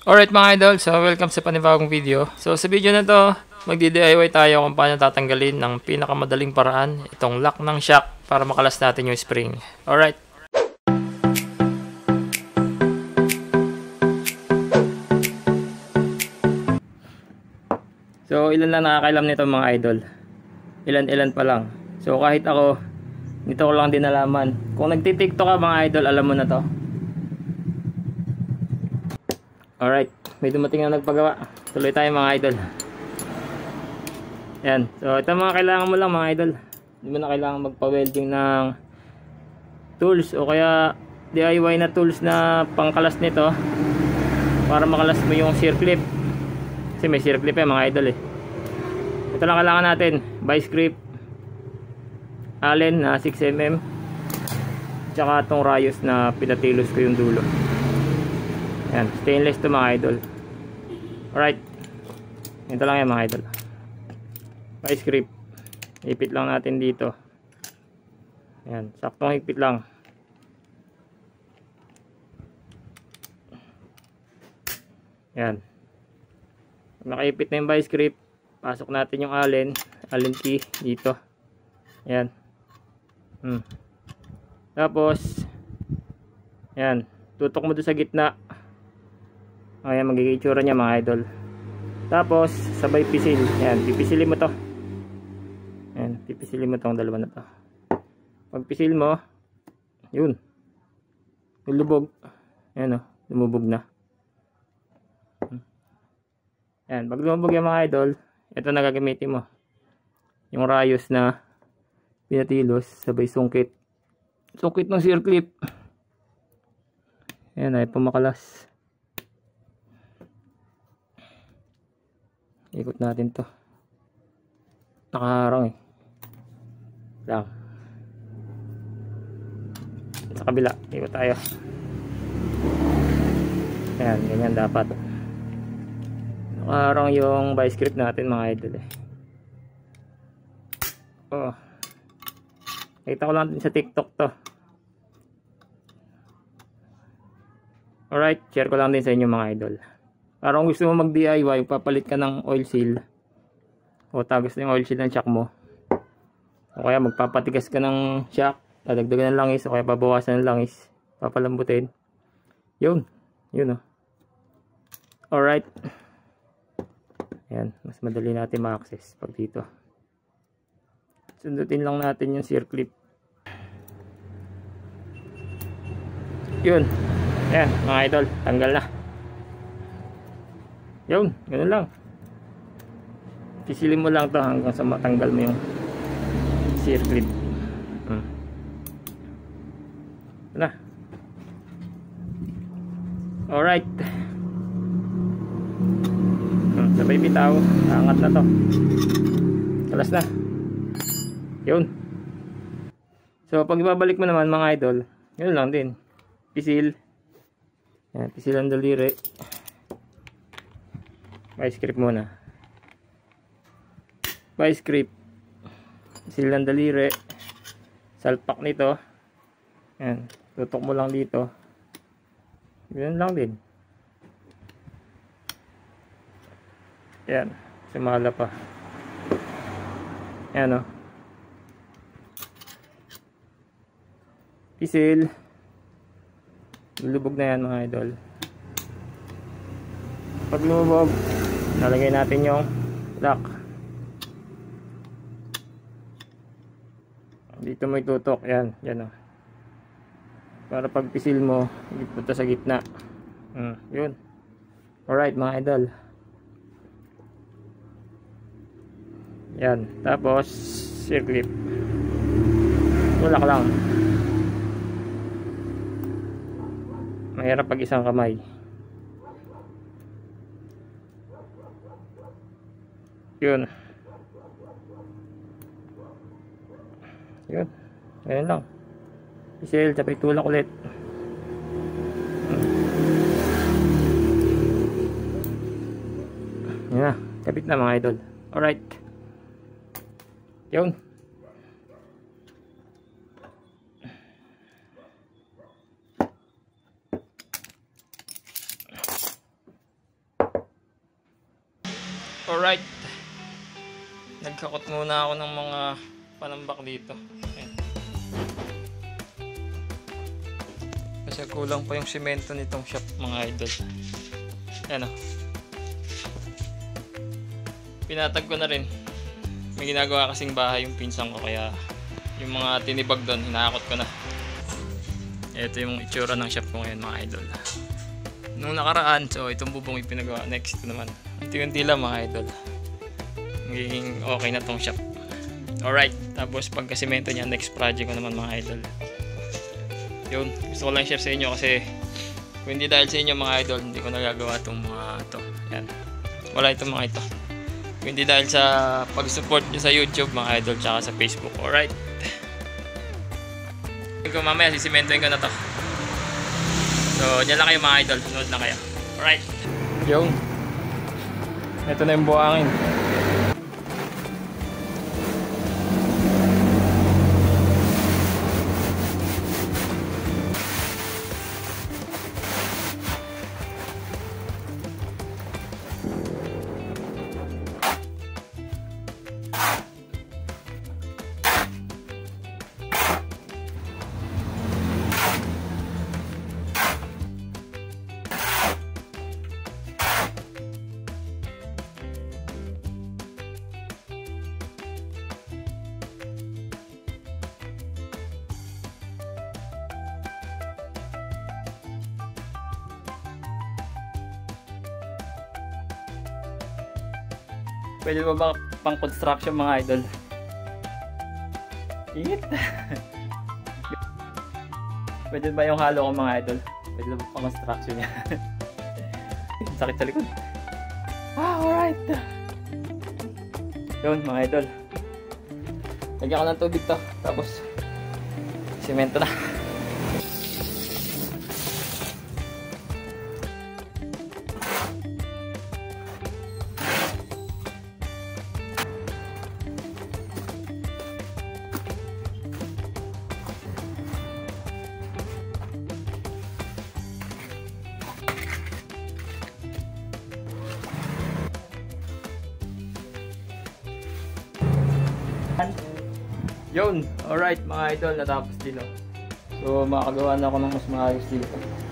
Alright mga idol, so welcome sa panibagong video. So sa video na to, magdi-DIY tayo kung paano tatanggalin ng pinakamadaling paraan itong lock ng shock para makalas natin yung spring. Alright. So ilan lang nakakailam nito mga idol. Ilan pa lang. So kahit ako, dito ko lang din nalaman. Kung nagti-TikTok ka mga idol, alam mo na to. Alright, may dumating na nagpagawa. Tuloy tayo mga idol. Yan, so ito mga kailangan mo lang mga idol. Hindi mo na kailangan magpa-welding ng tools o kaya DIY na tools na pangkalas nito para makalas mo yung circlip. Kasi may circlip mga idol eh. Ito lang kailangan natin, vice grip, allen na 6mm, tsaka itong rayos na pinatilos ko yung dulo. Yan, stainless to mga idol. Alright, ito lang yan mga idol. Vice grip, ipit lang natin dito. Yan, saktong higpit lang. Yan, nakaipit na yung vice grip, pasok natin yung allen key dito. Yan. Tapos yan, tutok mo doon sa gitna. Ayan, magiging itsura niya mga idol. Tapos sabay pisil. Yan, pipisilin mo to. Yan, pipisilin mo tong dalawa na to. Pag pisil mo, yun, lulubog. Ayan o, lumubog na. Yan, pag lumubog yan mga idol, ito na gagamitin mo. Yung rayos na pinatilos, sabay sungkit. Sungkit ng circlip. Ayan ay pumakalas. Ikot natin to. Nakaharang eh. Lang. Sa kabila, ikot tayo. Ayan, ganyan dapat. Nakaharang yung vice grip natin mga idol eh. Oh. Kita ko lang din sa TikTok to. Alright, share ko lang din sa inyo mga idol. Para kung gusto mo mag DIY, papalit ka ng oil seal o tagos na yung oil seal ng shock mo, o kaya magpapatigas ka ng shock, dadagdagan ng langis o kaya babawasan ng langis, papalambutin. Yun o. Alright, yan, mas madali natin ma-access pag dito. Sundutin lang natin yung circlip. Yun, yan mga idol, tanggal na. Yun, ganun lang. Pisilin mo lang to hanggang sa matanggal mo yung circlip. Ito na. Alright. Sabay bitaw, angat na to. Kalas na. Yun. So pag ibabalik mo naman mga idol, yun lang din. Pisil. Yan, pisil ang daliri. Vice grip muna. Vice grip. Pisil ang daliri. Salpak nito. Yan, tutok mo lang dito. Yun lang din. Yan, sumala pa. Yan o. Pisil. Lulubog na yan mga idol. Pag lumubog, nalagay natin yung lock. Dito mo itutok. Yan, yan o. Para pag pisil mo, punta sa gitna. Yun. Alright mga idol. Yan. Tapos, circlip. Tulak lang. Mahirap pag isang kamay. Yun. Yun. Ganyan lang. Pisil, tapos tulak ulit. Yan na. Kapit na mga idol. Alright. Yun. Alright. Nagkakot muna ako ng mga panambak dito. Ayan. Kasi kulang pa yung semento nitong shop mga idol. Ayan o. Pinatag ko na rin. May ginagawa kasing bahay yung pinsan ko, kaya yung mga tinibag doon, hinakot ko na. Ito yung itsura ng shop ko ngayon mga idol. Nung nakaraan, so itong bubong yung pinagawa. Next naman, unti-unti lang mga idol, magiging okay na tong shop. Alright, tapos pagkasimento niya, next project ko naman mga idol. Yun, gusto ko lang share sa inyo kasi kung hindi dahil sa inyo mga idol, hindi ko nagagawa itong mga ito. Yan, wala itong mga ito. Kung hindi dahil sa pag-support nyo sa YouTube mga idol, tsaka sa Facebook. Alright, kung mamaya sisimentoin ko na to. So, dyan lang kayo mga idol. Nood lang kayo. Alright. Yung. Ito na yung buhangin. Pwede ba ba pang construction mga idol? Ingit! Pwede ba yung halo ko mga idol? Pwede ba pang construction niya? Sakit sa likod. Alright! Yun mga idol. Lagyan ko ng tubig to. Tapos semento na. Yun, alright mga idol, natapos din. So makakagawa na ako ng mas maayos dito.